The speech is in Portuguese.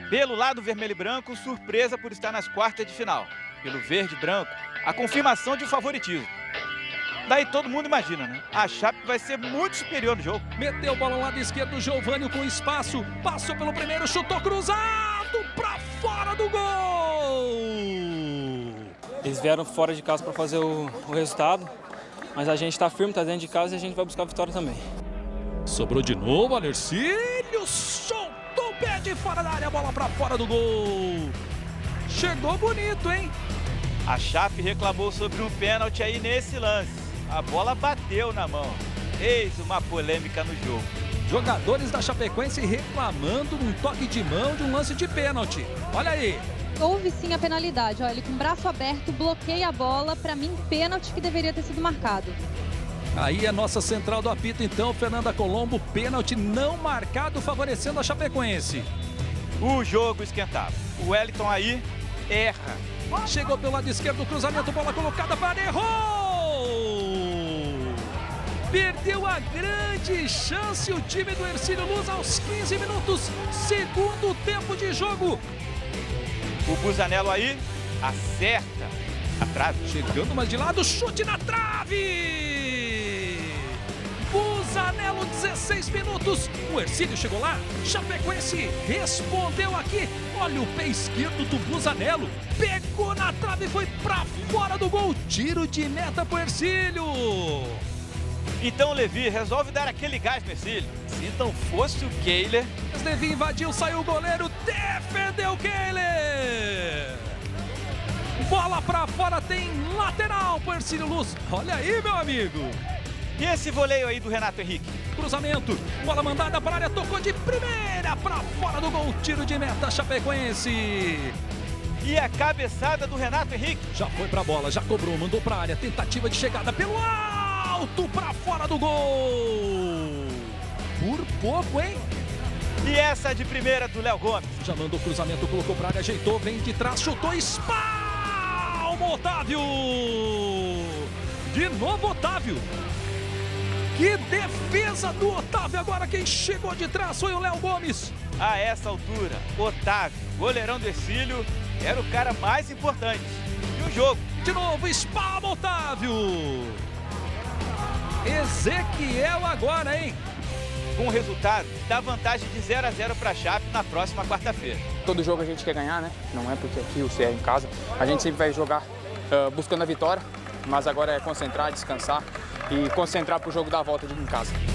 Pelo lado vermelho e branco, surpresa por estar nas quartas de final. Pelo verde e branco, a confirmação de um favoritismo. Daí todo mundo imagina, né? A Chape vai ser muito superior no jogo. Meteu o bola ao lado esquerdo, o Giovânio com espaço. Passou pelo primeiro, chutou cruzado pra fora do gol! Eles vieram fora de casa para fazer o resultado, mas a gente está firme, está dentro de casa e a gente vai buscar a vitória também. Sobrou de novo, Alercílio, soltou o pé de fora da área, bola para fora do gol. Chegou bonito, hein? A Chape reclamou sobre um pênalti aí nesse lance. A bola bateu na mão. Eis uma polêmica no jogo. Jogadores da Chapecoense reclamando de um toque de mão de um lance de pênalti. Olha aí. Houve sim a penalidade. Olha, ele com o braço aberto bloqueia a bola. Para mim, pênalti que deveria ter sido marcado. Aí é nossa central do apito, então, Fernanda Colombo. Pênalti não marcado, favorecendo a Chapecoense. O jogo esquentava. O Wellington aí erra. Chegou pelo lado esquerdo, cruzamento, bola colocada para área, errou! Perdeu a grande chance o time do Hercílio Luz aos 15 minutos, segundo tempo de jogo. O Busanello aí acerta a trave. Chegando mais de lado, chute na trave! Busanello, 16 minutos. O Hercílio chegou lá, Chapecoense respondeu aqui. Olha o pé esquerdo do Busanello. Pegou na trave e foi pra fora do gol. Tiro de meta pro Hercílio. Então o Levi resolve dar aquele gás no Hercílio. Se não fosse o Keiler... Levi invadiu, saiu o goleiro, defendeu o Keiler. Bola pra fora, tem lateral pro Hercílio Luz. Olha aí, meu amigo. E esse voleio aí do Renato Henrique? Cruzamento, bola mandada para a área, tocou de primeira para fora do gol, tiro de meta Chapecoense. E a cabeçada do Renato Henrique? Já foi para a bola, já cobrou, mandou para a área, tentativa de chegada pelo alto para fora do gol. Por pouco, hein? E essa de primeira do Léo Gomes? Já mandou o cruzamento, colocou para a área, ajeitou, vem de trás, chutou, espalma Otávio. De novo Otávio. Que defesa do Otávio, agora quem chegou de trás foi o Léo Gomes. A essa altura, Otávio, goleirão do Hercílio, era o cara mais importante. E o jogo? De novo, espalma Otávio. Ezequiel agora, hein? Com o resultado, dá vantagem de 0-0 para a Chape na próxima quarta-feira. Todo jogo a gente quer ganhar, né? Não é porque aqui o CR é em casa. A gente sempre vai jogar buscando a vitória, mas agora é concentrar, descansar e concentrar para o jogo da volta em casa.